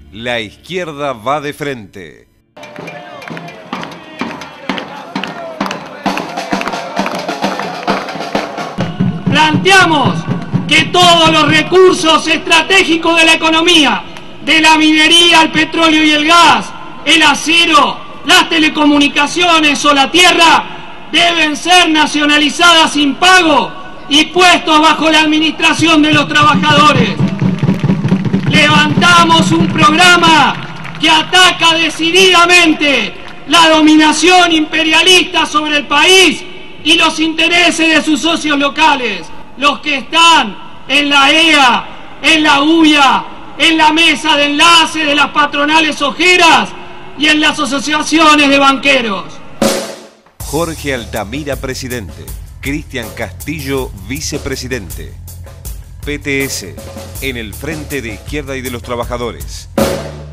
La izquierda va de frente. Planteamos que todos los recursos estratégicos de la economía, de la minería, el petróleo y el gas, el acero, las telecomunicaciones o la tierra, deben ser nacionalizadas sin pago y puestos bajo la administración de los trabajadores. Levantamos un programa que ataca decididamente la dominación imperialista sobre el país y los intereses de sus socios locales, los que están en la EA, en la UIA, en la mesa de enlace de las patronales ojeras y en las asociaciones de banqueros. Jorge Altamira, presidente. Cristian Castillo, vicepresidente. PTS, en el frente de izquierda y de los trabajadores.